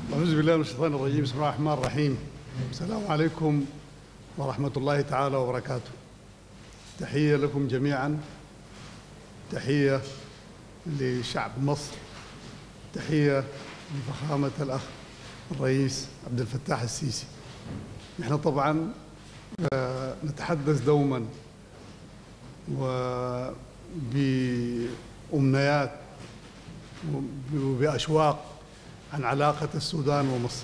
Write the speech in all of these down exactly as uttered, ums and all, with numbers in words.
أعوذ بالله من الشيطان الرجيم. بسم الله الرحمن الرحيم. السلام عليكم ورحمة الله تعالى وبركاته. تحية لكم جميعا، تحية لشعب مصر، تحية لفخامة الأخ الرئيس عبد الفتاح السيسي. نحن طبعا نتحدث دوما وبأمنيات وبأشواق عن علاقة السودان ومصر.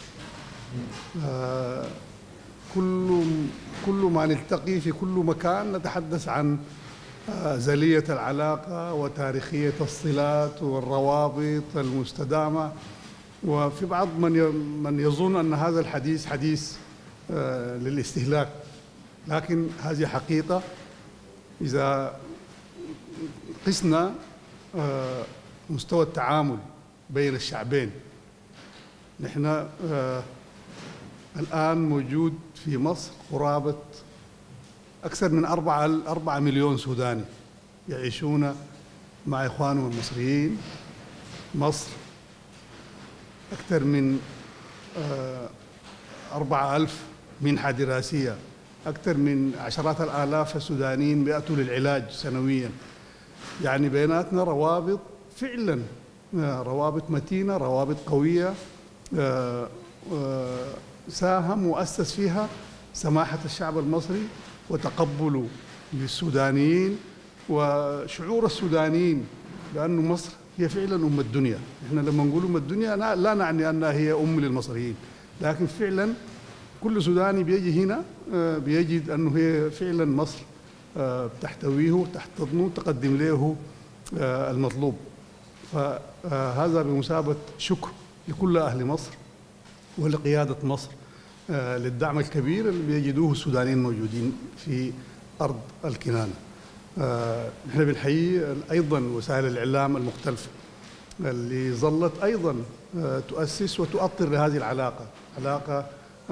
كل كل ما نلتقي في كل مكان نتحدث عن أزلية العلاقة وتاريخية الصلات والروابط المستدامة، وفي بعض من من يظن أن هذا الحديث حديث للاستهلاك، لكن هذه حقيقة. إذا قسنا مستوى التعامل بين الشعبين، نحن آه الآن موجود في مصر قرابة أكثر من أربعة أربعة مليون سوداني يعيشون مع إخوانهم المصريين. مصر أكثر من آه أربعة ألف منحة دراسية، أكثر من عشرات الآلاف السودانيين بيأتوا للعلاج سنويا. يعني بيناتنا روابط فعلا، روابط متينة، روابط قوية آه آه ساهم وأسس فيها سماحة الشعب المصري وتقبله للسودانيين وشعور السودانيين بأن مصر هي فعلا أم الدنيا. إحنا لما نقول أم الدنيا لا نعني أنها هي أم للمصريين، لكن فعلا كل سوداني بيجي هنا آه بيجد أنه هي فعلا مصر آه بتحتويه وتحتضنه وتقدم له آه المطلوب. فهذا بمثابة شكر لكل أهل مصر ولقيادة مصر للدعم الكبير اللي بيجدوه السودانيين الموجودين في أرض الكنانة. نحن بنحيي أيضا وسائل الإعلام المختلفة اللي ظلت أيضا تؤسس وتؤطر لهذه العلاقة، علاقة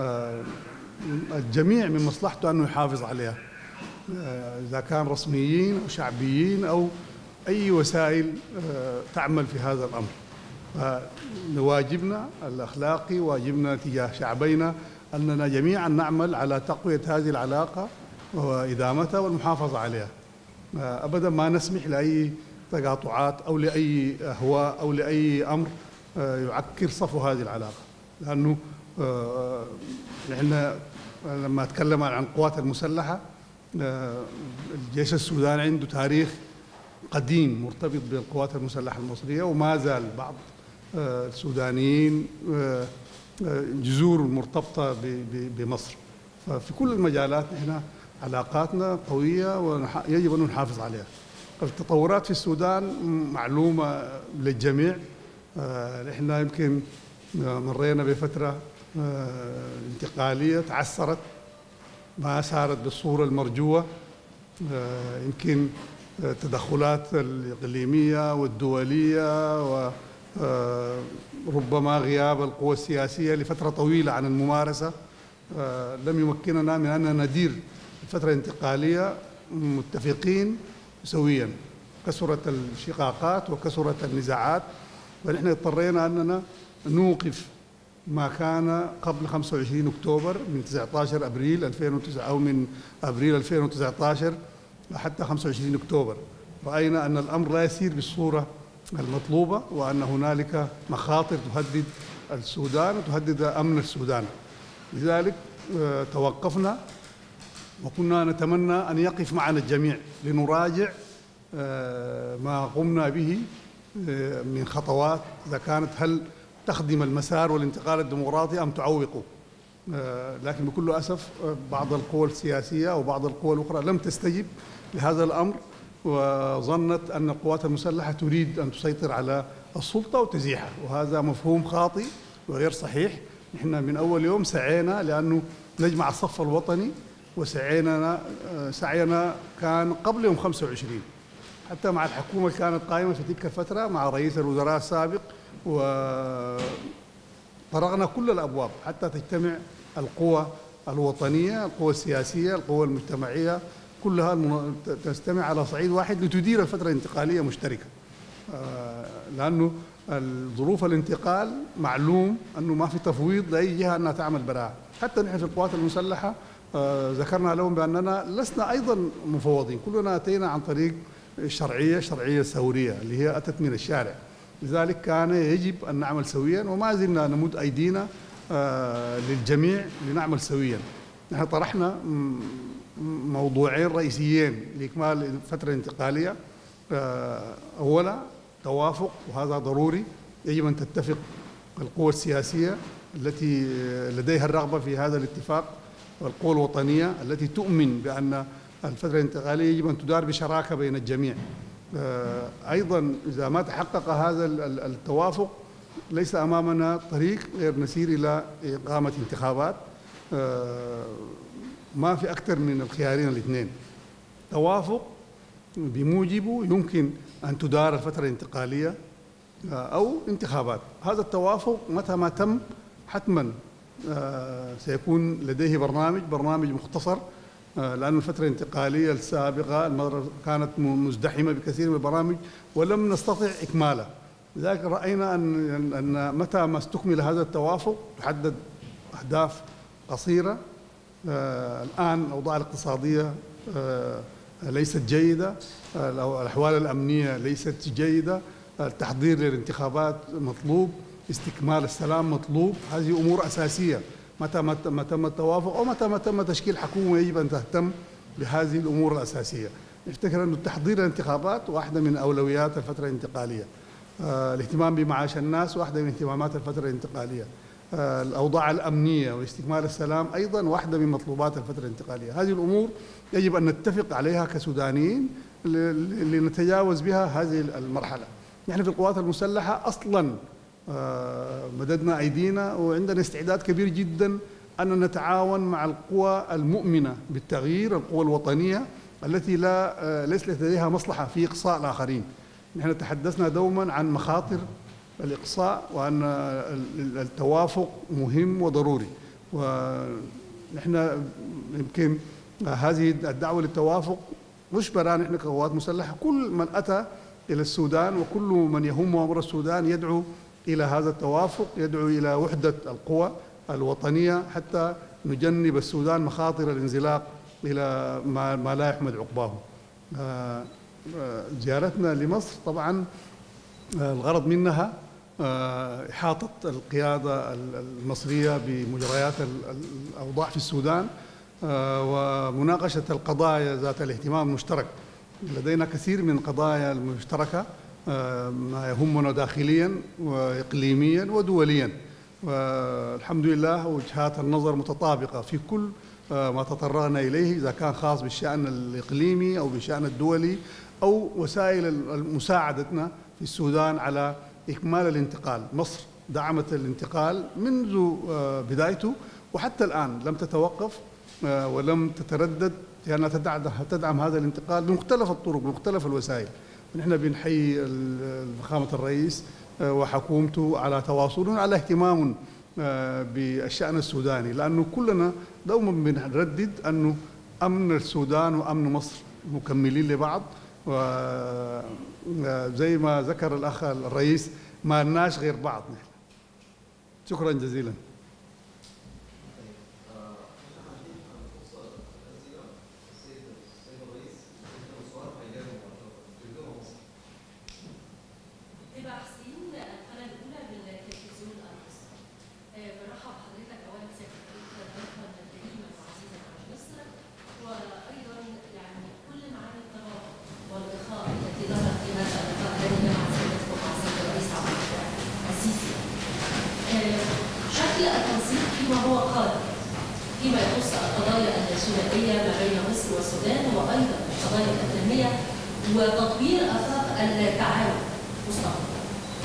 الجميع من مصلحته أنه يحافظ عليها، إذا كان رسميين أو شعبيين أو أي وسائل تعمل في هذا الأمر. واجبنا الأخلاقي، واجبنا تجاه شعبينا أننا جميعا نعمل على تقوية هذه العلاقة وإدامتها والمحافظة عليها. أبدا ما نسمح لأي تقاطعات أو لأي أهواء أو لأي أمر يعكر صفو هذه العلاقة، لأنه نحن لما أتكلم عن القوات المسلحة، الجيش السوداني عنده تاريخ قديم مرتبط بالقوات المسلحة المصرية، وما زال بعض السودانيين جذور مرتبطة بمصر. ففي كل المجالات نحن علاقاتنا قوية ويجب أن نحافظ عليها. التطورات في السودان معلومة للجميع. نحن يمكن مرينا بفترة انتقالية تعثرت، ما سارت بالصورة المرجوة. يمكن التدخلات الإقليمية والدولية وربما غياب القوى السياسية لفترة طويلة عن الممارسة لم يمكننا من أن ندير الفترة الانتقالية متفقين سويا. كثرت الشقاقات وكثرت النزاعات، ونحن اضطرينا أننا نوقف ما كان قبل خمسة وعشرين أكتوبر من تسعة عشر أبريل ألفين وتسعة أو من أبريل ألفين وتسعة عشر حتى خمسة وعشرين أكتوبر. رأينا أن الأمر لا يسير بالصورة المطلوبة، وأن هنالك مخاطر تهدد السودان وتهدد أمن السودان. لذلك توقفنا وكنا نتمنى أن يقف معنا الجميع لنراجع ما قمنا به من خطوات، إذا كانت هل تخدم المسار والانتقال الديمقراطي أم تعوقه. لكن بكل أسف بعض القوى السياسية أو بعض القوى الأخرى لم تستجب لهذا الأمر، وظنت أن القوات المسلحة تريد أن تسيطر على السلطة وتزيحها، وهذا مفهوم خاطئ وغير صحيح. نحن من أول يوم سعينا لأنه نجمع الصف الوطني، وسعينا سعينا كان قبل يوم خمسة وعشرين حتى مع الحكومة اللي كانت قائمة في تلك الفترة مع رئيس الوزراء السابق، وطرقنا كل الأبواب حتى تجتمع القوى الوطنية، القوى السياسية، القوى المجتمعية، كلها تجتمع على صعيد واحد لتدير الفترة الانتقالية مشتركة. لأنه ظروف الانتقال معلوم أنه ما في تفويض لأي جهة أنها تعمل براءة. حتى نحن في القوات المسلحة ذكرنا لهم بأننا لسنا أيضا مفوضين، كلنا أتينا عن طريق الشرعية شرعية ثورية اللي هي أتت من الشارع، لذلك كان يجب أن نعمل سويا، وما زلنا نمد أيدينا للجميع لنعمل سويا. نحن طرحنا موضوعين رئيسيين لإكمال الفترة الانتقالية. أولا توافق، وهذا ضروري، يجب أن تتفق القوى السياسية التي لديها الرغبة في هذا الاتفاق والقوى الوطنية التي تؤمن بأن الفترة الانتقالية يجب أن تدار بشراكة بين الجميع. أيضا إذا ما تحقق هذا التوافق ليس أمامنا طريق غير نسير إلى إقامة انتخابات. ما في أكثر من الخيارين الاثنين. توافق بموجبه يمكن أن تدار الفترة الانتقالية أو انتخابات. هذا التوافق متى ما تم حتما سيكون لديه برنامج برنامج مختصر، لأن الفترة الانتقالية السابقة كانت مزدحمة بكثير من البرامج ولم نستطع إكمالها. لذلك رأينا أن أن متى ما استكمل هذا التوافق تحدد أهداف قصيرة. الآن الأوضاع الاقتصادية ليست جيدة، الأحوال الأمنية ليست جيدة، التحضير للانتخابات مطلوب، استكمال السلام مطلوب. هذه أمور أساسية. متى ما تم التوافق أو متى ما تم تشكيل حكومة يجب أن تهتم بهذه الأمور الأساسية. نفتكر أن التحضير للانتخابات واحدة من أولويات الفترة الانتقالية. الاهتمام بمعاش الناس واحدة من اهتمامات الفترة الانتقالية. الأوضاع الأمنية واستكمال السلام أيضا واحدة من مطلوبات الفترة الانتقالية. هذه الأمور يجب أن نتفق عليها كسودانيين لنتجاوز بها هذه المرحلة. نحن في القوات المسلحة أصلا مددنا أيدينا وعندنا استعداد كبير جدا أن نتعاون مع القوى المؤمنة بالتغيير، القوى الوطنية التي لا ليس لديها مصلحة في إقصاء الآخرين. نحن تحدثنا دوما عن مخاطر الإقصاء وأن التوافق مهم وضروري، ونحن يمكن هذه الدعوة للتوافق مجبرة. نحن كقوات مسلحة كل من أتى إلى السودان وكل من يهمه أمر السودان يدعو إلى هذا التوافق، يدعو إلى وحدة القوى الوطنية حتى نجنب السودان مخاطر الانزلاق إلى ما لا يحمد عقباه. زيارتنا لمصر طبعا الغرض منها إحاطة القيادة المصرية بمجريات الأوضاع في السودان ومناقشة القضايا ذات الاهتمام المشترك. لدينا كثير من القضايا المشتركة ما يهمنا داخليا وإقليميا ودوليا، والحمد لله وجهات النظر متطابقة في كل ما تطرقنا إليه، إذا كان خاص بالشأن الإقليمي أو بالشأن الدولي أو وسائل مساعدتنا في السودان على إكمال الانتقال. مصر دعمت الانتقال منذ بدايته وحتى الآن لم تتوقف ولم تتردد في أنها تدعم هذا الانتقال بمختلف الطرق بمختلف الوسائل. نحن بنحيي فخامة الرئيس وحكومته على تواصلهم، على اهتمام بالشأن السوداني، لأنه كلنا دوما بنردد أنه أمن السودان وأمن مصر مكملين لبعض، وزي ما ذكر الأخ الرئيس ما لناش غير بعض. نحن شكرا جزيلا. هو قادر فيما يخص القضايا الثنائيه ما بين مصر والسودان وايضا القضايا التنميه وتطوير افاق التعاون مستقبلا.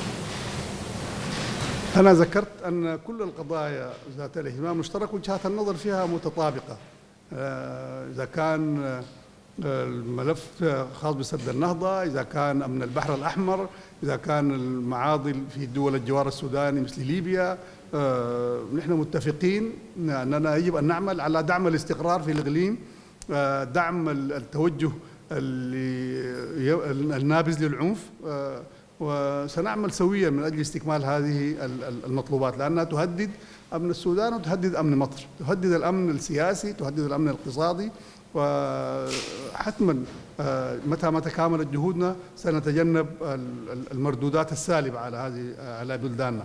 أنا ذكرت أن كل القضايا ذات الاهتمام المشترك وجهات النظر فيها متطابقة. إذا كان الملف خاص بسد النهضة، إذا كان أمن البحر الأحمر، إذا كان المعاضل في دول الجوار السوداني مثل ليبيا، نحن متفقين أننا يجب أن نعمل على دعم الاستقرار في الإقليم، دعم التوجه النابذ للعنف، وسنعمل سويا من أجل استكمال هذه المطلوبات، لأنها تهدد أمن السودان وتهدد أمن مصر، تهدد الأمن السياسي، تهدد الأمن الاقتصادي. وحتما متى ما تكاملت جهودنا سنتجنب المردودات السالبة على هذه على بلداننا.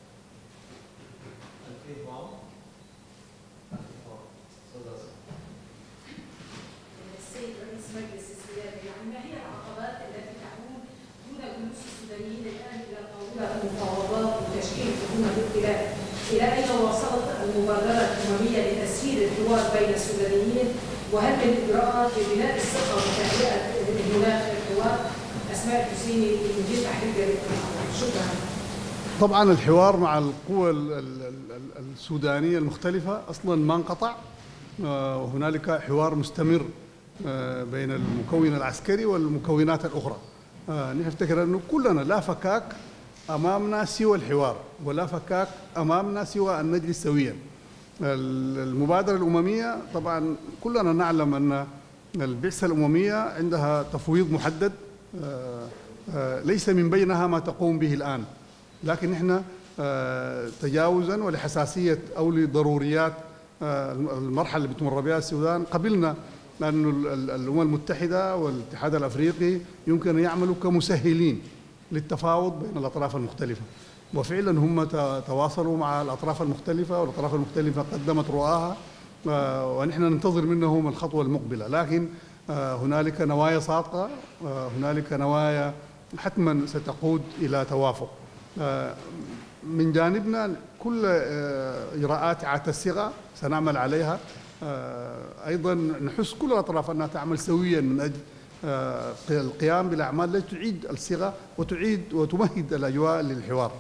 السيد رئيس مجلس السيادة، يعني ما هي العقبات التي تحول دون جلوس السودانيين الآن إلى طاولة المفاوضات وتشكيل حكومة ائتلاف؟ إلى أين وصلت المبادرة الأممية لتسهيل الحوار بين السودانيين؟ وهل من إجراءات لبناء الثقة وتهيئة المناخ للحوار؟ أسماء الحسيني مدير تحرير جريدة الأخبار. شكرا. طبعا الحوار مع القوى السودانية المختلفة أصلا ما انقطع، وهنالك حوار مستمر بين المكون العسكري والمكونات الأخرى. نفتكر أنه كلنا لا فكاك أمامنا سوى الحوار، ولا فكاك أمامنا سوى أن نجلس سويا. المبادرة الأممية طبعا كلنا نعلم أن البعثة الأممية عندها تفويض محدد، ليس من بينها ما تقوم به الآن، لكن نحن تجاوزا ولحساسية أو لضروريات المرحلة اللي بتمر بها السودان قبلنا أن الأمم المتحدة والاتحاد الأفريقي يمكن أن يعملوا كمسهلين للتفاوض بين الأطراف المختلفة، وفعلا هم تواصلوا مع الأطراف المختلفة، والأطراف المختلفة قدمت رؤاها ونحن ننتظر منهم الخطوة المقبلة. لكن هنالك نوايا صادقة، هنالك نوايا حتما ستقود إلى توافق. من جانبنا كل إجراءات إعادة الصيغة سنعمل عليها، أيضا نحث كل الأطراف أنها تعمل سويا من أجل القيام بالأعمال التي تعيد الصيغة وتعيد وتمهد الأجواء للحوار.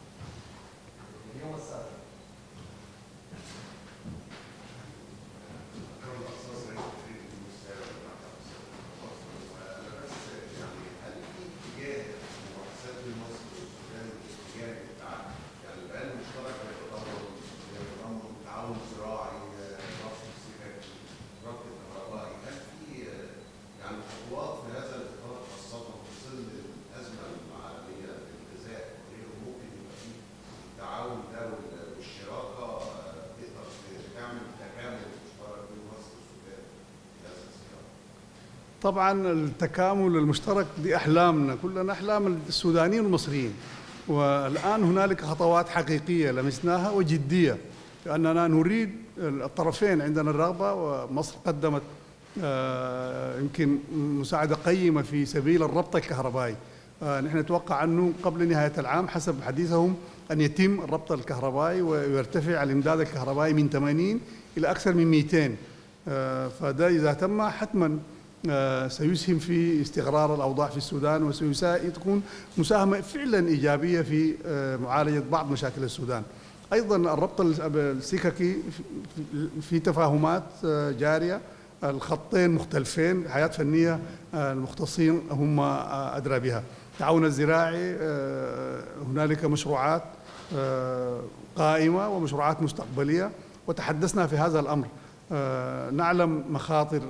طبعا التكامل المشترك دي أحلامنا كلنا، أحلام السودانيين والمصريين، والآن هنالك خطوات حقيقية لمسناها وجدية، لأننا نريد الطرفين عندنا الرغبة، ومصر قدمت يمكن مساعدة قيمة في سبيل الربط الكهربائي. نحن نتوقع أنه قبل نهاية العام حسب حديثهم أن يتم الربط الكهربائي ويرتفع الإمداد الكهربائي من ثمانين إلى أكثر من مئتين، فده إذا تم حتما سيسهم في استقرار الأوضاع في السودان، وسيكون مساهمة فعلا إيجابية في معالجة بعض مشاكل السودان. أيضا الربط السككي في تفاهمات جارية، الخطين مختلفين، حياة فنية المختصين هم أدرى بها. التعاون الزراعي هنالك مشروعات قائمة ومشروعات مستقبلية، وتحدثنا في هذا الأمر. نعلم مخاطر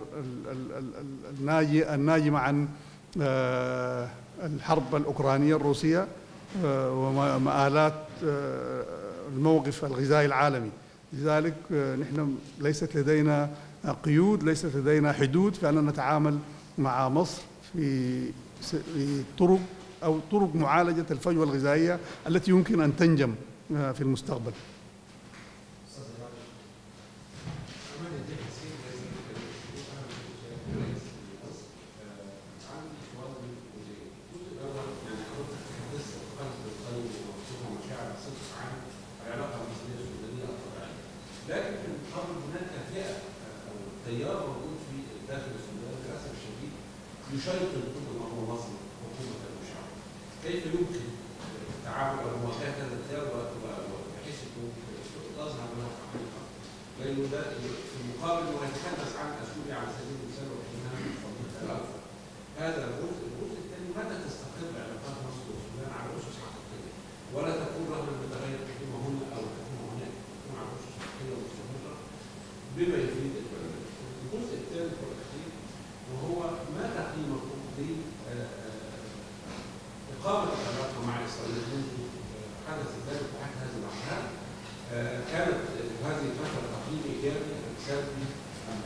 الناجمة عن الحرب الأوكرانية الروسية ومآلات الموقف الغذائي العالمي، لذلك نحن ليست لدينا قيود، ليست لدينا حدود في أن نتعامل مع مصر في طرق أو طرق معالجة الفجوة الغذائية التي يمكن أن تنجم في المستقبل. لكن في المقابل هناك فئه او تيار موجود في داخل السودان للاسف الشديد يشيطن كل ما هو مصر حكومه وشعب. كيف يمكن التعامل او مواجهه هذا التيار بحيث انه تظهر له حقيقه؟ لانه ده في المقابل هو يتحدث عن سوريا على سبيل المثال وكانها من فضيله هذا الجزء، الجزء الثاني متى تستقر علاقات مصر والسودان على اسس حقيقيه ولا تكون رغم المتغير الحكومه هنا او الحكومه هناك، تكون على اسس حقيقيه مستمره بما يفيد البلد. الجزء الثالث والاخير وهو ما تقييمكم لاقامه كانت هذه الفتره تقييم ايجابي ام سلبي ام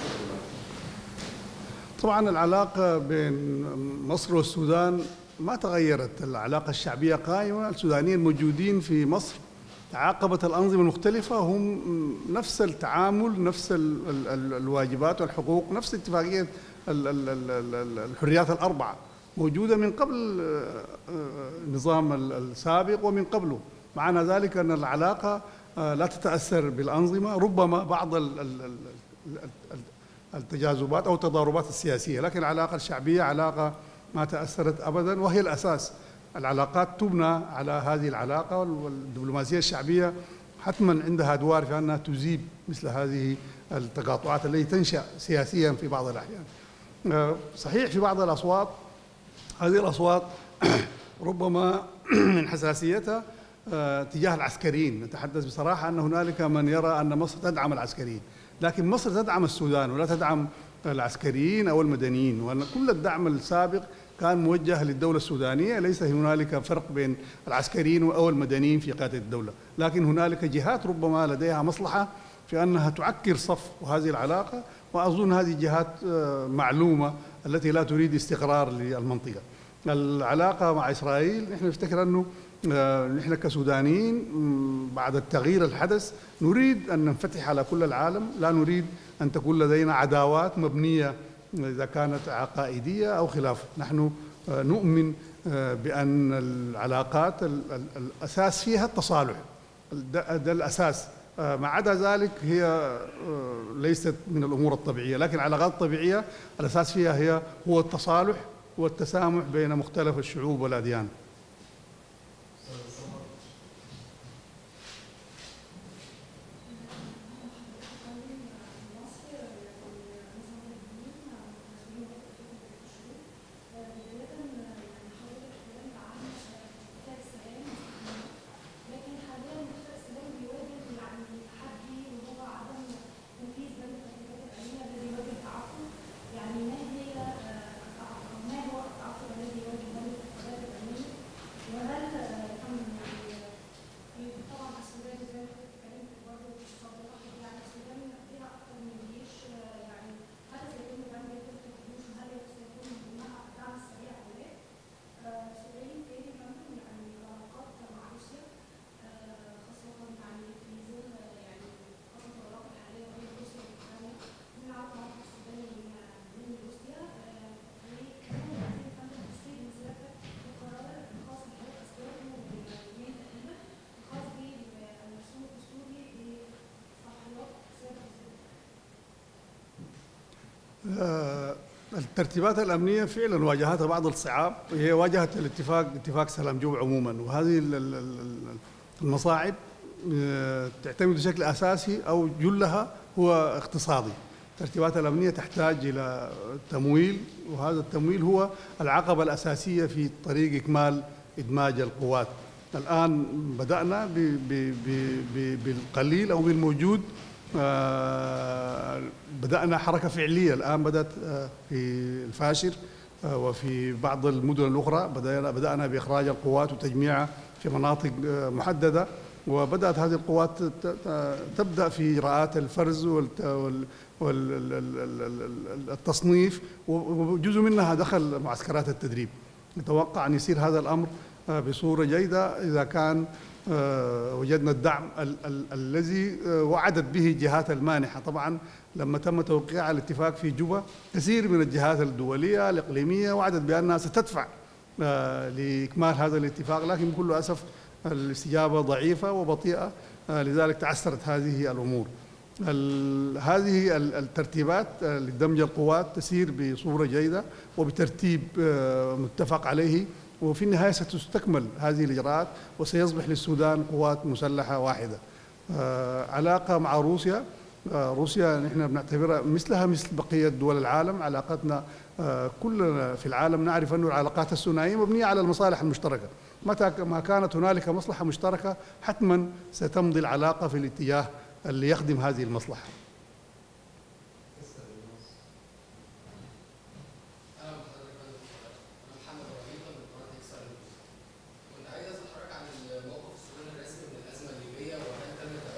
طبعا العلاقه بين مصر والسودان ما تغيرت، العلاقه الشعبيه قائمه، السودانيين الموجودين في مصر تعاقبت الأنظمة المختلفة هم نفس التعامل، نفس ال ال ال الواجبات والحقوق، نفس اتفاقية ال ال ال الحريات الأربعة موجودة من قبل النظام السابق ومن قبله. معنى ذلك أن العلاقة لا تتأثر بالأنظمة، ربما بعض التجاذبات أو التضاربات السياسية، لكن العلاقة الشعبية علاقة ما تأثرت أبدا، وهي الأساس. العلاقات تبنى على هذه العلاقة، والدبلوماسية الشعبية حتما عندها أدوار في أنها تزيب مثل هذه التقاطعات التي تنشأ سياسيا في بعض الأحيان. صحيح في بعض الأصوات، هذه الأصوات ربما من حساسيتها تجاه العسكريين، نتحدث بصراحة أن هنالك من يرى أن مصر تدعم العسكريين، لكن مصر تدعم السودان ولا تدعم العسكريين أو المدنيين، وأن كل الدعم السابق كان موجه للدولة السودانية، ليس هنالك فرق بين العسكريين أو المدنيين في قيادة الدولة، لكن هنالك جهات ربما لديها مصلحة في أنها تعكر صف وهذه العلاقة، وأظن هذه جهات معلومة التي لا تريد استقرار للمنطقة. العلاقة مع إسرائيل نحن نفتكر أنه نحن كسودانيين بعد التغيير الحدث نريد أن ننفتح على كل العالم، لا نريد أن تكون لدينا عداوات مبنية إذا كانت عقائدية أو خلافه. نحن نؤمن بأن العلاقات الأساس فيها التصالح، ده الأساس، ما عدا ذلك هي ليست من الأمور الطبيعية، لكن العلاقات الطبيعية الأساس فيها هي هو التصالح والتسامح بين مختلف الشعوب والأديان. الترتيبات الأمنية فعلا واجهتها بعض الصعاب، هي واجهت الاتفاق اتفاق سلام جوب عموما، وهذه المصاعب تعتمد بشكل أساسي أو جلها هو اقتصادي. الترتيبات الأمنية تحتاج إلى تمويل، وهذا التمويل هو العقبة الأساسية في طريق إكمال إدماج القوات. الآن بدأنا بالقليل أو بالموجود، بدأنا حركة فعلية. الآن بدأت في الفاشر وفي بعض المدن الأخرى بدأنا بدأنا بإخراج القوات وتجميعها في مناطق محددة، وبدأت هذه القوات تبدأ في إجراءات الفرز والتصنيف، وجزء منها دخل معسكرات التدريب. نتوقع أن يصير هذا الأمر بصورة جيدة إذا كان وجدنا الدعم ال ال الذي وعدت به الجهات المانحة. طبعا لما تم توقيع الاتفاق في جوبا كثير من الجهات الدولية الإقليمية وعدت بأنها ستدفع لإكمال هذا الاتفاق، لكن بكل أسف الاستجابة ضعيفة وبطيئة، لذلك تعثرت هذه الأمور. هذه الترتيبات لدمج القوات تسير بصورة جيدة وبترتيب متفق عليه، وفي النهاية ستستكمل هذه الإجراءات وسيصبح للسودان قوات مسلحة واحدة. علاقة مع روسيا، روسيا نحن بنعتبرها مثلها مثل بقية دول العالم. علاقتنا كلنا في العالم نعرف أن العلاقات الثنائية مبنية على المصالح المشتركة، متى ما كانت هنالك مصلحة مشتركة حتما ستمضي العلاقة في الاتجاه اللي يخدم هذه المصلحة. عايز اسال حضرتك عن الموقف السوداني الرسمي من الازمه الليبيه، وهل تم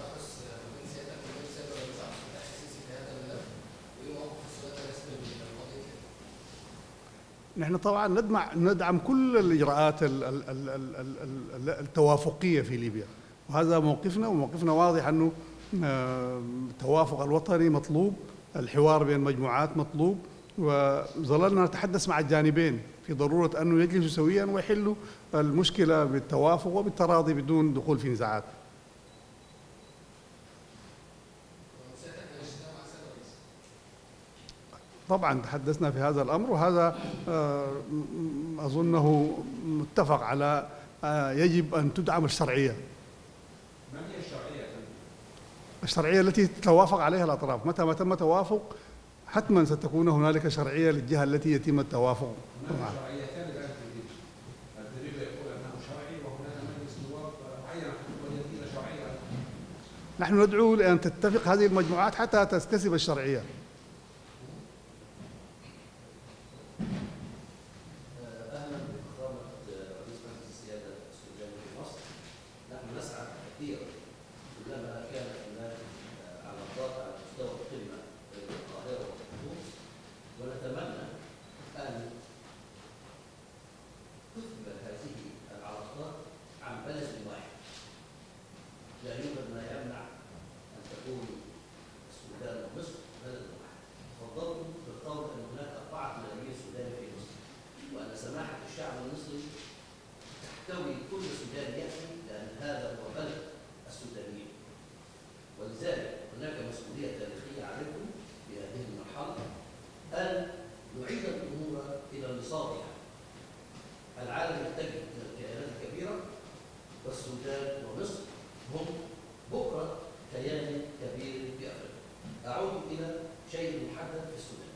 نحن طبعا ندعم ندعم كل الاجراءات ال- ال- ال- ال- ال- التوافقيه في ليبيا، وهذا موقفنا، وموقفنا واضح انه آه، التوافق الوطني مطلوب، الحوار بين المجموعات مطلوب، وظللنا نتحدث مع الجانبين في ضروره انه يجلسوا سويا ويحلوا المشكله بالتوافق وبالتراضي بدون دخول في نزاعات. طبعا تحدثنا في هذا الامر، وهذا آه، م- اظنه متفق على آه، يجب ان تدعم الشرعيه، ما هي الشرعيه يا فندم؟ الشرعيه التي تتوافق عليها الاطراف. متى ما تم توافق حتما ستكون هنالك شرعيه للجهه التي يتم التوافق هناك معها. شرعيتان الان في الليبي. الدليل يقول انه شرعي، وهناك مجلس نواب عين حكومه جديده شرعيه. نحن ندعو لان تتفق هذه المجموعات حتى تكتسب الشرعيه. أهلا بفخامة رئيس مجلس السيادة السوداني في مصر. نحن نسعد كثيرا كلما كانت هناك علاقات على مستوى القمة بين القاهرة والخرطوم، ونتمنى أن تثمر هذه العلاقات عن بلد واحد. لا يوجد ما يمنع أن تكون السودان ومصر بلد واحد. تفضلوا بالقول أن هناك أربعة ملايين سوداني في مصر، وأن سماحة الشعب المصري تحتوي كل سوداني يأتي، لأن هذا هو بلد السودانيين. ولذلك هناك مسؤولية تاريخية عليكم في هذه المرحلة أن نعيد الأمور إلى نصابها. العالم يتجه إلى الكيانات الكبيرة، والسودان ومصر هم بكرة كيان كبير في أفريقيا. أعود إلى شيء محدد في السودان.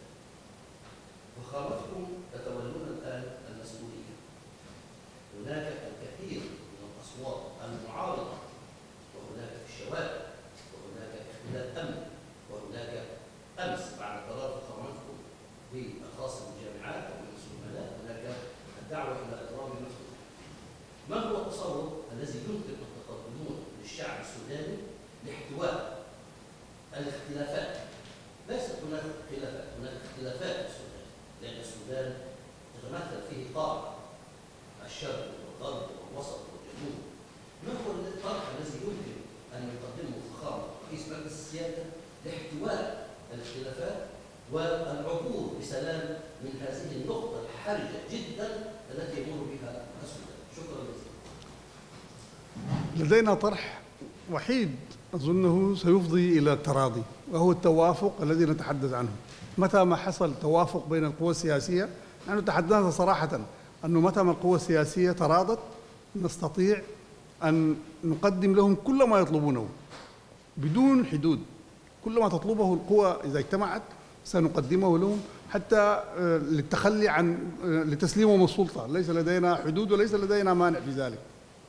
فخامتكم تتولون الآن المسؤولية. هناك الكثير من الأصوات المعارضة، وهناك في الشوارع، وهناك اختلاف أمن، وهناك أمس بعد قرار فخامتكم بالخاص بالجامعات وبالمسؤوليات هناك الدعوة إلى إضراب المسؤولية. ما هو التصور الذي يمكن أن تقدموه للشعب السوداني لاحتواء الاختلافات؟ ليست هناك خلافات، هناك اختلافات في السودان، لأن السودان تتمثل فيه طابع الشرق والغرب والوسط والجنوب. ما هو الطرح الذي يمكن أن يقدمه فخامة رئيس مجلس السيادة لاحتواء الاختلافات والعبور بسلام من هذه النقطة الحرجة جدا التي يمر بها السودان؟ شكرا جزيلا. لدينا طرح وحيد أظنه سيفضي إلى التراضي، وهو التوافق الذي نتحدث عنه. متى ما حصل توافق بين القوى السياسية، نحن تحدثنا صراحة أنه متى ما القوى السياسية تراضت نستطيع أن نقدم لهم كل ما يطلبونه بدون حدود. كل ما تطلبه القوى إذا اجتمعت سنقدمه لهم، حتى للتخلي عن لتسليمهم السلطة. ليس لدينا حدود وليس لدينا مانع في ذلك.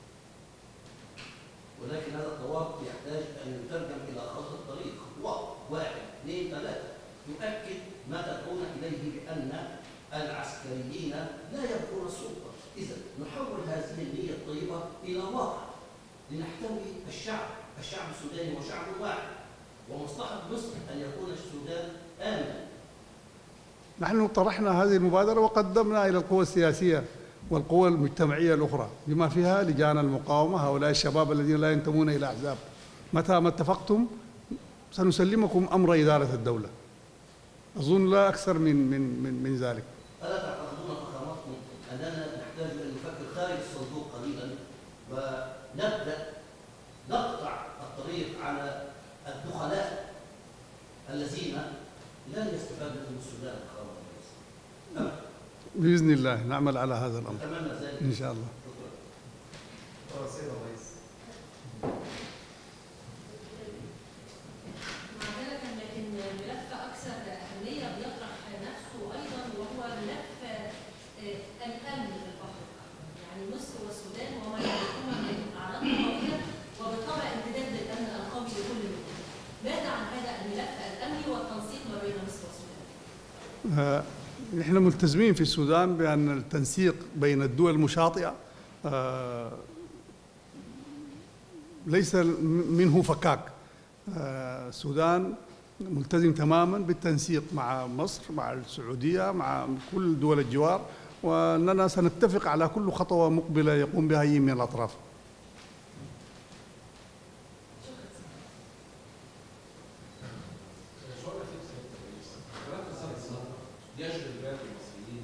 ولكن هذا التوافق يحتاج ان يترجم الى خط الطريق، خطوات واحد اثنين ثلاثه يؤكد ما تدعون اليه بان العسكريين لا يبقون السلطه. اذا نحول هذه النيه الطيبه الى واقع لنحتوي الشعب، الشعب السوداني هو شعب واحد، ومصلحه مصر ان يكون السودان امنا. نحن طرحنا هذه المبادرة وقدمنا إلى القوى السياسية والقوى المجتمعية الأخرى بما فيها لجان المقاومة، هؤلاء الشباب الذين لا ينتمون إلى أحزاب. متى ما اتفقتم سنسلمكم أمر إدارة الدولة. أظن لا أكثر من من من, من ذلك. ألا تعتقدون فخامتكم أننا نحتاج أن نفكر خارج الصندوق قليلا ونبدأ نقطع الطريق على الدخلاء الذين لن يستفاد منهم السودان فخامة الرئيس؟ بإذن الله نعمل على هذا الأمر أتمنى ذلك إن شاء الله. شكرا. سيد الرئيس. معذرة، لكن ملف أكثر أهمية بيطرح نفسه أيضا، وهو ملف آه، الأمن في البحر الأحمر. يعني مصر والسودان وما يملكهما من أعراض قوية، وبالطبع امتداد للأمن القومي لكل منهم. ماذا عن هذا الملف الأمني والتنسيق ما بين مصر والسودان؟ آه، نحن ملتزمين في السودان بأن التنسيق بين الدول المشاطئة آه، ليس منه فكاك. آه، السودان ملتزم تماما بالتنسيق مع مصر، مع السعودية، مع كل دول الجوار، وأننا سنتفق على كل خطوة مقبلة يقوم بها أي من الأطراف. يشغل بال المصريين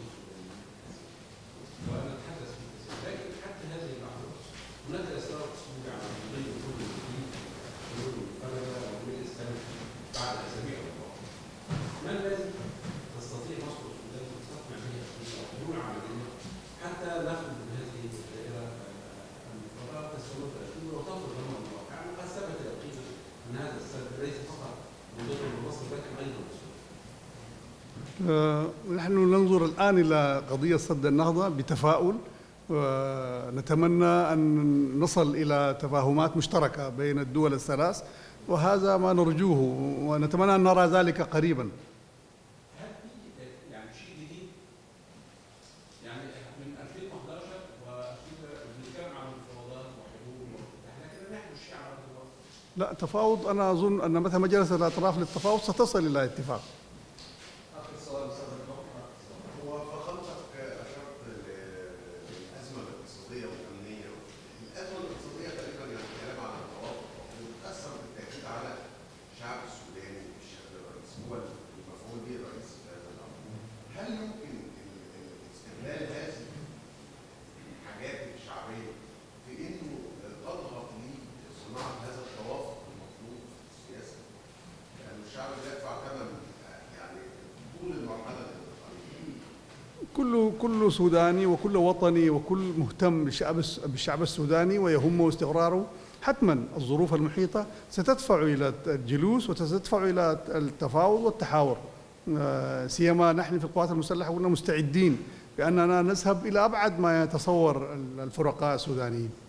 وانا اتحدث في كثير، لكن حتى هذه اللحظه هناك اصرار اسبوعي على تنظيم كل جديد حلول مفرده وحلول اسلام بعد اسابيع وقت. ما الذي تستطيع مصر والسودان ان تستطمع به حلول عمليه حتى نخرج من هذه الدائره المفرغه تستمر وتفرض لنا الواقع؟ وقد ثبت يقينا ان هذا السبب ليس فقط من ضمن مصر لكن ايضا نحن ننظر الآن إلى قضية سد النهضة بتفاؤل، ونتمنى أن نصل إلى تفاهمات مشتركة بين الدول الثلاث، وهذا ما نرجوه ونتمنى أن نرى ذلك قريبا. هل في يعني شيء جديد؟ يعني من ألفين وأحد عشر وبنتكلم عن مفاوضات وحلول وافتتاح، لكن لا يحدث شيء على الوقت. لا، تفاوض، أنا أظن أن مثلا مجلس الأطراف للتفاوض ستصل إلى اتفاق. هل يمكن استغلال هذه الحاجات الشعبيه في انه تضغط لصناعه هذا التوافق المطلوب في السياسه؟ لان الشعب بيدفع ثمن يعني طول المرحله الانتقاليه. كل كل سوداني وكل وطني وكل مهتم بالشعب بالشعب السوداني ويهمه استقراره، حتما الظروف المحيطه ستدفع الى الجلوس وستدفع الى التفاوض والتحاور. سيما نحن في القوات المسلحة كنا مستعدين بأننا نذهب إلى أبعد ما يتصور الفرقاء السودانيين.